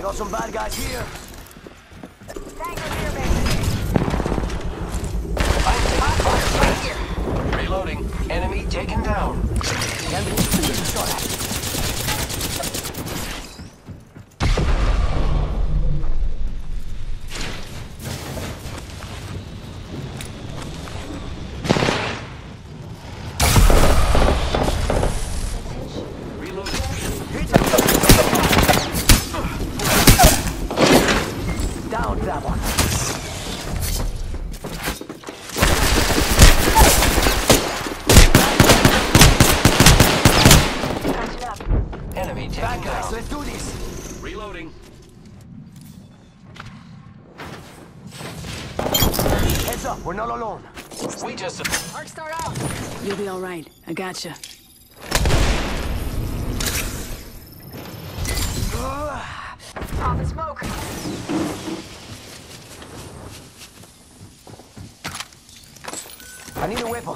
I got some bad guys here. Tango here, baby. Right here. Reloading. Enemy taken down. Can be shot at. Down to that one. Catching up. Enemy taken Bad guys, down. let's do this. Reloading. Heads up, we're not alone. We just... Arc start out. You'll be all right. I gotcha. Pop and smoke. I need a weapon.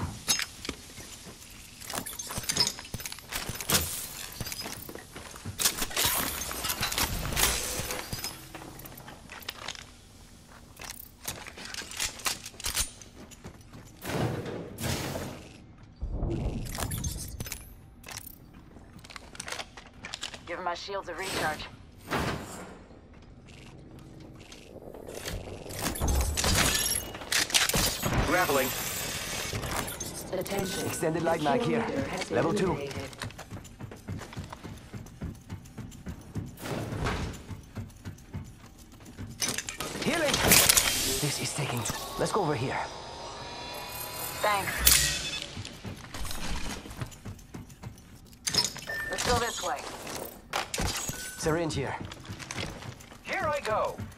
Giving my shields a recharge. Grappling. Attention. Extended light mag here. Level 2. Healing! This is taking... Let's go over here. Thanks. Let's go this way. Syringe here. Here I go.